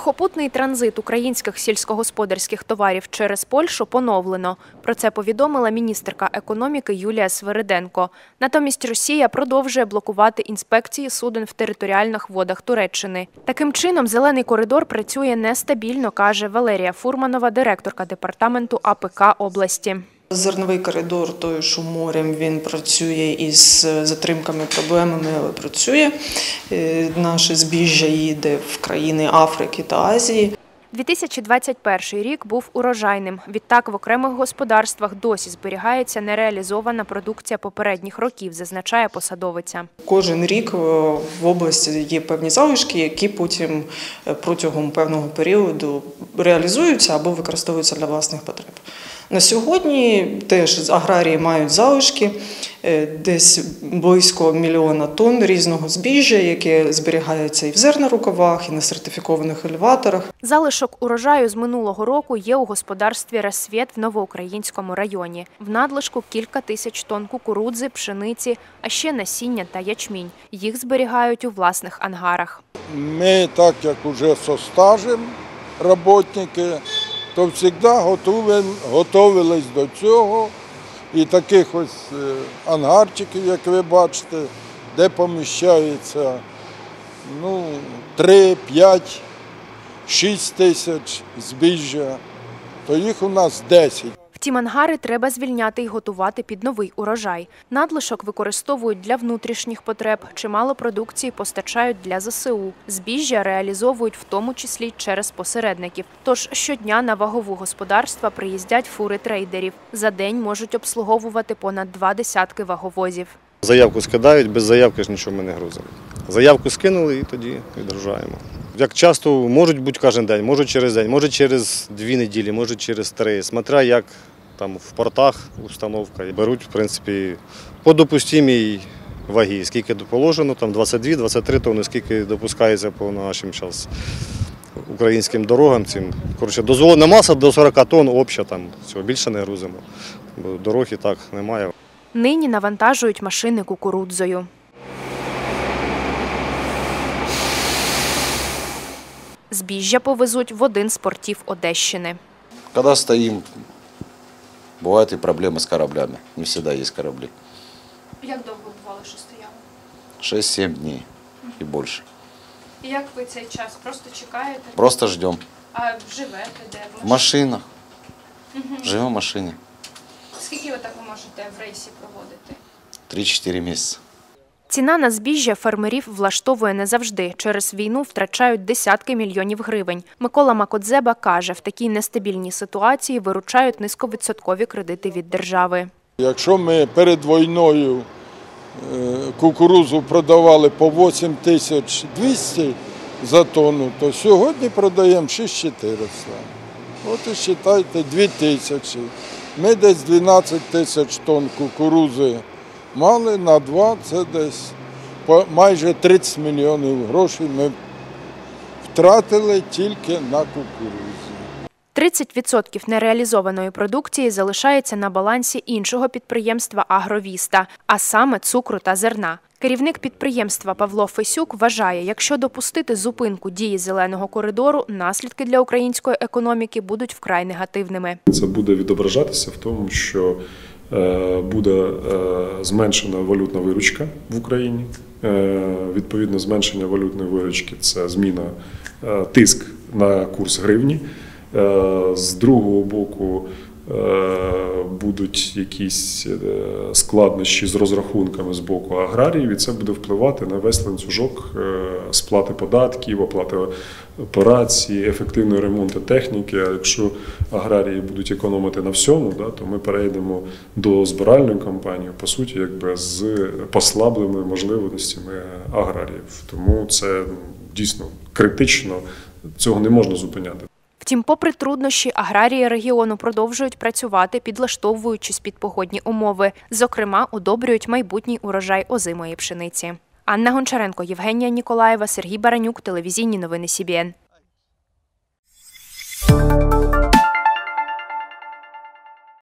Сухопутний транзит українських сільськогосподарських товарів через Польщу поновлено. Про це повідомила міністерка економіки Юлія Свириденко. Натомість Росія продовжує блокувати інспекції суден в територіальних водах Туреччини. Таким чином, зелений коридор працює нестабільно, каже Валерія Фурманова, директорка департаменту АПК області. Зерновий коридор, той, що морем, він працює із затримками, проблемами, але працює. Наше збіжжя їде в країни Африки та Азії. 2021 рік був урожайним. Відтак, в окремих господарствах досі зберігається нереалізована продукція попередніх років, зазначає посадовиця. Кожен рік в області є певні залишки, які потім протягом певного періоду реалізуються або використовуються для власних потреб. На сьогодні теж аграрії мають залишки, десь близько 1 мільйона тонн різного збіжжя, яке зберігається і в зернорукавах, і на сертифікованих елеваторах. Залишок урожаю з минулого року є у господарстві «Рассвіт» в Новоукраїнському районі. В надлишку кілька тисяч тонн кукурудзи, пшениці, а ще насіння та ячмінь. Їх зберігають у власних ангарах. Ми, так як вже зі стажем працівники, то завжди готувалися до цього. І таких ось ангарчиків, як ви бачите, де поміщається 3, 5, 6 тисяч збіжжя, то їх у нас 10. Втім, ангари треба звільняти і готувати під новий урожай. Надлишок використовують для внутрішніх потреб, чимало продукції постачають для ЗСУ. Збіжжя реалізовують в тому числі через посередників. Тож щодня на вагову господарства приїздять фури трейдерів. За день можуть обслуговувати понад 20 ваговозів. Заявку скидають, без заявки ж нічого ми не грузимо. Заявку скинули і тоді відгружаємо. Як часто, можуть бути кожен день, можуть через день, може через 2 неділі, може через 3. Смотря як там в портах установка. Беруть, в принципі, по допустимій вагі. Скільки положено, там 22-23 тонни, скільки допускається по нашим зараз українським дорогам. Коротше, дозволена маса до 40 тонн, обща, там, всього, більше не грузимо, бо дорог і так немає. Нині навантажують машини кукурудзою. Збіжжя повезуть в один з портів Одещини. Коли стоїмо, бувають і проблеми з кораблями. Не завжди є кораблі. Як довго бувало, що стояли? 6-7 днів і більше. І як ви цей час просто чекаєте? Просто чекаємо. А живете де? В машинах. Живемо в машині. Скільки ви так можете в рейсі проводити? 3-4 місяці. Ціна на збіжжя фермерів влаштовує не завжди. Через війну втрачають десятки мільйонів гривень. Микола Макодзеба каже, в такій нестабільній ситуації виручають низьковідсоткові кредити від держави. Якщо ми перед війною кукурудзу продавали по 8200 за тонну, то сьогодні продаємо 6400. От і вважайте, 2000. Ми десь 12 тисяч тонн кукурудзи мали, на 2 це десь майже 30 мільйонів грошей ми втратили тільки на кукурудзі. 30% нереалізованої продукції залишається на балансі іншого підприємства «Агровіста», а саме цукру та зерна. Керівник підприємства Павло Фесюк вважає, якщо допустити зупинку дії зеленого коридору, наслідки для української економіки будуть вкрай негативними. Це буде відображатися в тому, що буде зменшена валютна виручка в Україні. Відповідно, зменшення валютної виручки – це зміна, тиск на курс гривні. З другого боку, будуть якісь складнощі з розрахунками з боку аграріїв, і це буде впливати на весь ланцюжок сплати податків, оплати операцій, ефективного ремонту техніки. А якщо аграрії будуть економити на всьому, то ми перейдемо до збиральної кампанії, по суті, якби з послабленими можливостями аграріїв. Тому це дійсно критично, цього не можна зупиняти. Втім, попри труднощі, аграрії регіону продовжують працювати, підлаштовуючись під погодні умови. Зокрема, удобрюють майбутній урожай озимої пшениці. Анна Гончаренко, Євгенія Ніколаєва, Сергій Баранюк, телевізійні новини СІБІН.